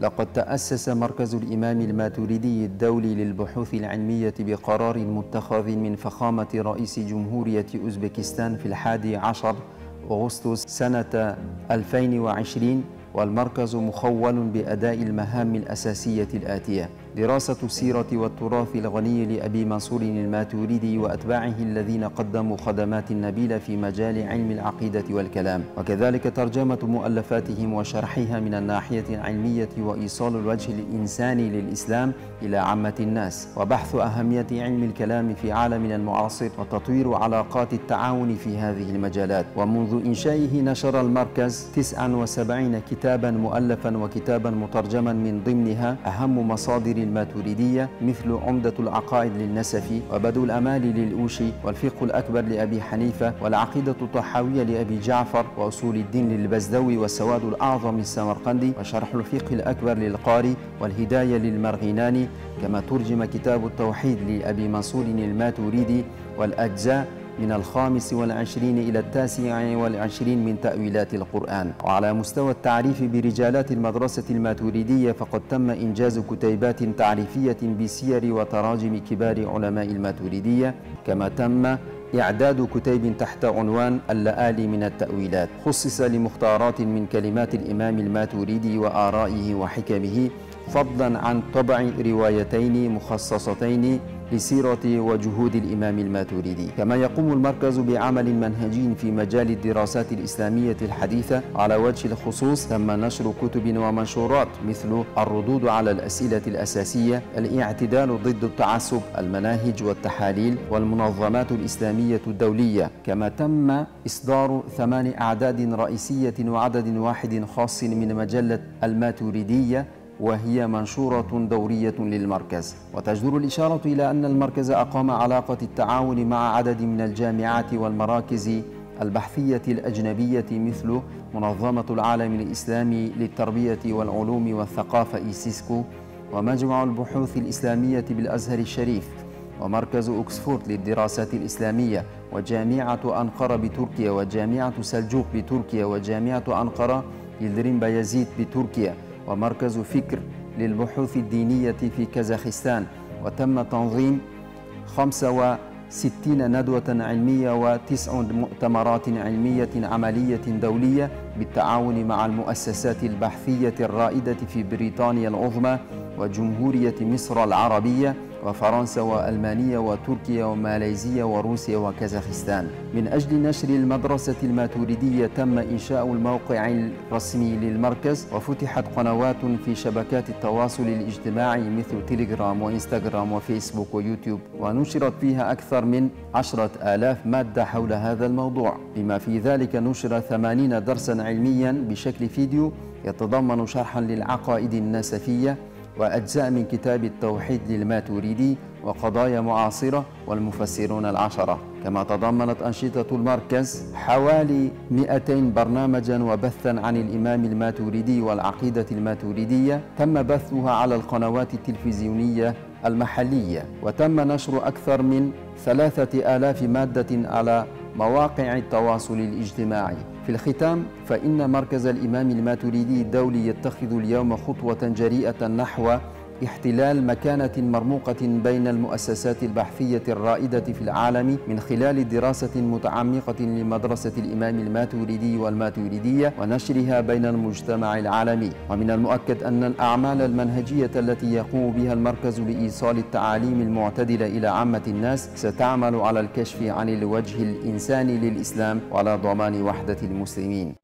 لقد تأسس مركز الإمام الماتريدي الدولي للبحوث العلمية بقرار متخذ من فخامة رئيس جمهورية أوزبكستان في 11 أغسطس سنة 2020، والمركز مخول بأداء المهام الأساسية الآتية: دراسة السيرة والتراث الغني لأبي منصور الماتريدي وأتباعه الذين قدموا خدمات نبيلة في مجال علم العقيدة والكلام، وكذلك ترجمة مؤلفاتهم وشرحها من الناحية العلمية وإيصال الوجه الإنساني للإسلام إلى عامة الناس، وبحث أهمية علم الكلام في عالمنا المعاصر وتطوير علاقات التعاون في هذه المجالات. ومنذ إنشائه نشر المركز 79 كتابا مؤلفا وكتابا مترجما، من ضمنها أهم مصادر الماتريدية مثل عمدة العقائد للنسفي، وبدء الأمال للأوشي، والفقه الأكبر لأبي حنيفة، والعقيدة الطحاوية لأبي جعفر، وأصول الدين للبزدوي، والسواد الأعظم للسمرقندي، وشرح الفقه الأكبر للقاري، والهداية للمرغيناني. كما ترجم كتاب التوحيد لأبي منصور الماتريدي، والأجزاء من 25 إلى 29 من تأويلات القرآن. وعلى مستوى التعريف برجالات المدرسة الماتريدية، فقد تم إنجاز كتيبات تعريفية بسير وتراجم كبار علماء الماتريدية، كما تم إعداد كتيب تحت عنوان اللآلي من التأويلات، خصص لمختارات من كلمات الإمام الماتريدي وآرائه وحكمه، فضلا عن طبع روايتين مخصصتين لسيرة وجهود الإمام الماتريدي. كما يقوم المركز بعمل منهجي في مجال الدراسات الإسلامية الحديثة. على وجه الخصوص تم نشر كتب ومنشورات مثل الردود على الأسئلة الأساسية، الاعتدال ضد التعصب، المناهج والتحاليل، والمنظمات الإسلامية الدولية. كما تم إصدار 8 أعداد رئيسية وعدد واحد خاص من مجلة الماتريدية، وهي منشورة دورية للمركز. وتجدر الإشارة إلى أن المركز أقام علاقة التعاون مع عدد من الجامعات والمراكز البحثية الأجنبية مثل منظمة العالم الإسلامي للتربية والعلوم والثقافة إيسيسكو، ومجمع البحوث الإسلامية بالأزهر الشريف، ومركز أكسفورد للدراسات الإسلامية، وجامعة أنقرة بتركيا، وجامعة سلجوق بتركيا، وجامعة أنقرة يلدريم بايزيد بتركيا، ومركز فكر للبحوث الدينية في كازاخستان. وتم تنظيم 65 ندوة علمية و9 مؤتمرات علمية عملية دولية بالتعاون مع المؤسسات البحثية الرائدة في بريطانيا العظمى، وجمهورية مصر العربية، وفرنسا وألمانيا وتركيا وماليزيا وروسيا وكازاخستان. من أجل نشر المدرسة الماتريدية تم إنشاء الموقع الرسمي للمركز، وفتحت قنوات في شبكات التواصل الاجتماعي مثل تيليجرام وإنستغرام وفيسبوك ويوتيوب، ونشرت فيها أكثر من 10,000 مادة حول هذا الموضوع، بما في ذلك نشر 80 درسا علميا بشكل فيديو يتضمن شرحا للعقائد النسفية، وأجزاء من كتاب التوحيد للماتريدي، وقضايا معاصرة، والمفسرون العشرة. كما تضمنت أنشطة المركز حوالي 200 برنامجا وبثا عن الإمام الماتريدي والعقيدة الماتريدية، تم بثها على القنوات التلفزيونية المحلية، وتم نشر أكثر من 3000 مادة على مواقع التواصل الاجتماعي. في الختام، فإن مركز الإمام الماتريدي الدولي يتخذ اليوم خطوة جريئة نحو احتلال مكانة مرموقة بين المؤسسات البحثية الرائدة في العالم من خلال دراسة متعمقة لمدرسة الإمام الماتريدي والماتريدية ونشرها بين المجتمع العالمي. ومن المؤكد أن الأعمال المنهجية التي يقوم بها المركز لإيصال التعاليم المعتدلة إلى عامة الناس ستعمل على الكشف عن الوجه الإنساني للإسلام وعلى ضمان وحدة المسلمين.